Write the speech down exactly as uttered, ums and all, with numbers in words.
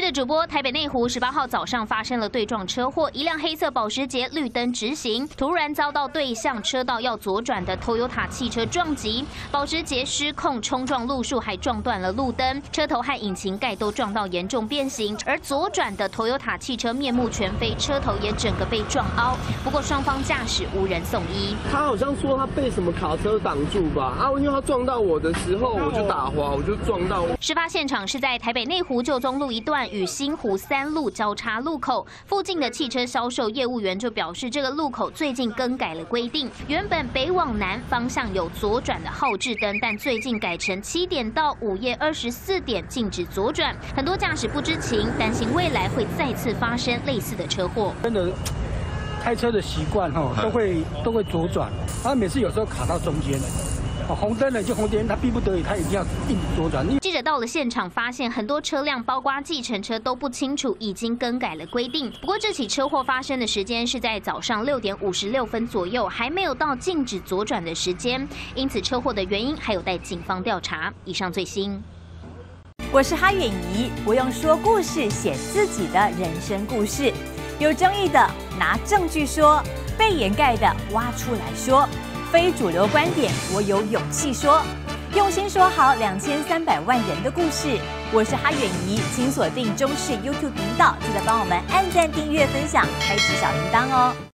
着主播，台北内湖十八号早上发生了对撞车祸，一辆黑色保时捷绿灯直行，突然遭到对向车道要左转的 Toyota 汽车撞击，保时捷失控冲撞路树，还撞断了路灯，车头和引擎盖都撞到严重变形，而左转的 Toyota 汽车面目全非，车头也整个被撞凹。不过双方驾驶无人送医。 他好像说他被什么卡车挡住吧？啊，因为他撞到我的时候，我就打滑，我就撞到。 事发现场是在台北内湖旧中路一段与新湖三路交叉路口，附近的汽车销售业务员就表示，这个路口最近更改了规定，原本北往南方向有左转的号志灯，但最近改成七点到午夜二十四点禁止左转。很多驾驶不知情，担心未来会再次发生类似的车祸。 真的，开车的习惯哈，都会都会左转，他每次有时候卡到中间。 哦，红灯了就红灯，他逼不得已，他一定要硬左转。 记者到了现场，发现很多车辆，包括计程车都不清楚，已经更改了规定。不过这起车祸发生的时间是在早上六点五十六分左右，还没有到禁止左转的时间，因此车祸的原因还有待警方调查。以上最新。 我是哈远怡，我用说故事写自己的人生故事，有争议的拿证据说，被掩盖的挖出来说。 非主流观点，我有勇气说，用心说好两千三百万人的故事。我是哈远怡，请锁定中视 YouTube 频道，记得帮我们按赞、订阅、分享，开启小铃铛哦。